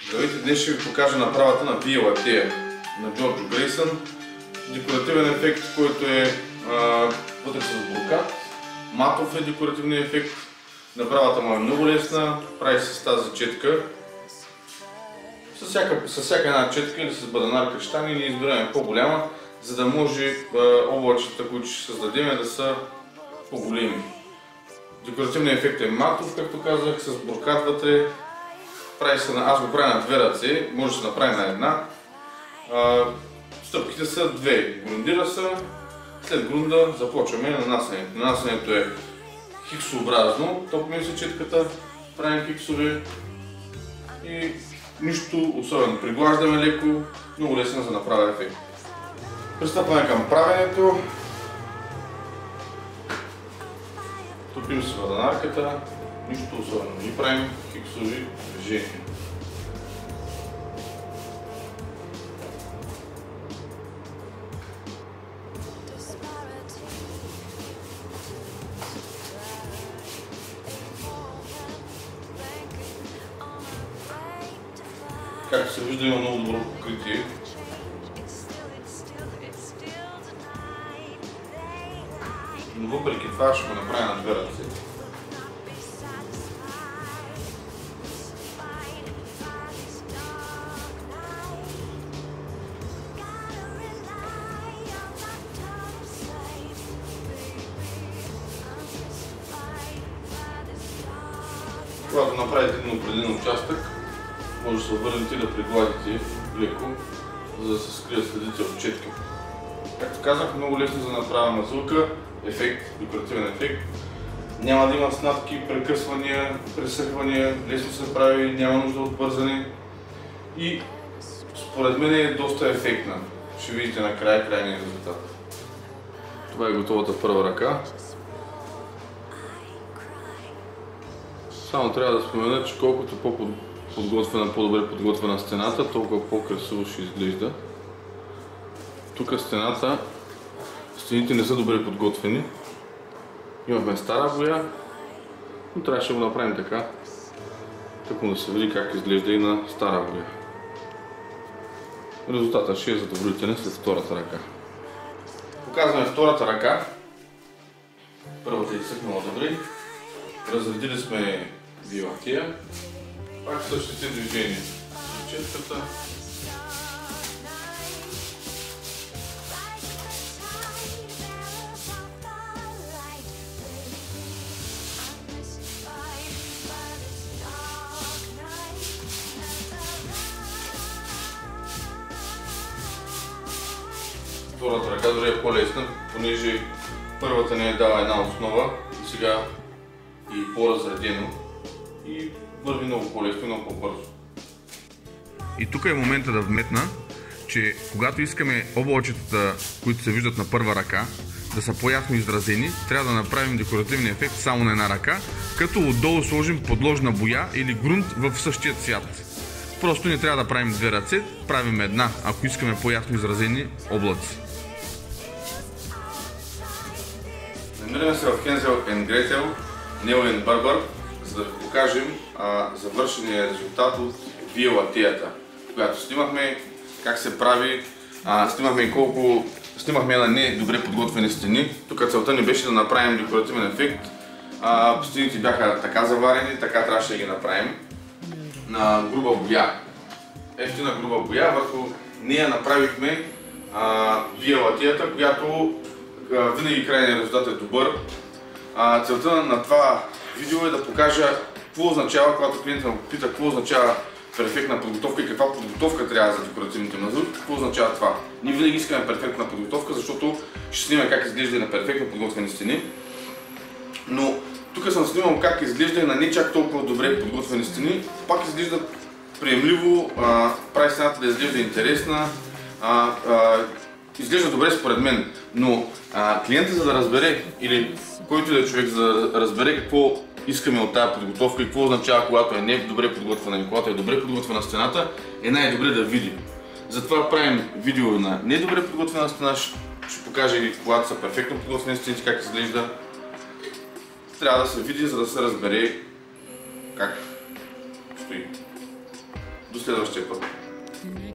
Здравейте, днес ще ви покажа направата на Via Latte на Джорджо Грейсън. Декоративен ефект, който е вътре с брокат. Матов е декоративният ефект. Направата му е много лесна, прави се с тази четка. С всяка една четка или с баданар каштани ние избираме по-голяма, за да може облачета, които ще създадем, да са по-големи. Декоративният ефект е матов, както казах, с брокат вътре. Аз го правя на две ръце, може да се направи на една. Стъпките са две. Грундира са, след грунда започваме нанасянето. Нанасянето е хиксообразно, топим се четката, правим хиксове и нищо особено. Приглаждаме леко, много лесно за да направя ефект. Пристъпваме към правенето. Топим се баданарката, нищо особено. И правим хиксови движения. Както се вижда, има много добро покритие. Но въпреки това ще го направя на две ръце. Когато направите един определен участък, може да се обърнете и да пригладите леко, за да се скрият следите от четка. Както казах, много лесно за да направя мазулка, декоративен ефект. Няма да има снатки, прекъсвания, пресъхвания, лесно се прави, няма нужда от бързане. И според мен е доста ефектна. Ще видите накрая крайния резултат. Това е готовата първа ръка. Само трябва да спомена, че колкото по-добре подготвена стената, толкова по-красиво ще изглежда. Тук стените не са добре подготвени. Имахме стара боя, но трябваше да го направим така, tako да се види как изглежда и на стара боя. Резултатът ще е задоволителен след втората ръка. Показваме втората ръка. Първата е изсъхнала добре. Разредили сме Via Latte. Пак същите движения. Четката. Втората ръка дори е по-лесна, понеже първата не е дала една основа и сега и по-разредено и върви много по-лесно и много по-бързо. И тук е момента да вметна, че когато искаме облачетата, които се виждат на първа ръка, да са по-ясно изразени, трябва да направим декоративния ефект само на една ръка, като отдолу сложим подложна боя или грунт в същия цвят. Просто не трябва да правим две ръце, правим една, ако искаме по-ясно изразени облаци. Намираме се в Хензел и Гретел, Нел и Бърбър, за да ви покажем завършения резултат от Via Latte-ата, когато снимахме как се прави, снимахме на не добре подготвени стени. Тук целта ни беше да направим декоративен ефект. Стените бяха така заварени, така трябваше да ги направим на груба боя. Ефтина груба боя, върху нея направихме Via Latte-ата, която винаги крайният резултат е добър. Целта на това видео е да покажа какво означава, когато клиентът ме пита какво означава перфектна подготовка и каква подготовка трябва за декоративните мазурки, какво означава това. Ние винаги искаме перфектна подготовка, защото ще снимаме как изглежда и на перфектно подготвени стени. Но тук съм снимал как изглежда и на не чак толкова добре подготвени стени, пак изглежда приемливо, прави стената да изглежда интересна, изглежда добре според мен, но клиентът, за да разбере, или който и да е човек, за да разбере какво искаме от тази подготовка и какво означава, когато е не добре подготвена и когато е добре подготвена стената, е най-добре да види. Затова правим видео на недобре подготвена стена, ще покажа и когато са перфектно подготвени стените как изглежда. Трябва да се види, за да се разбере как стои. До следващия път.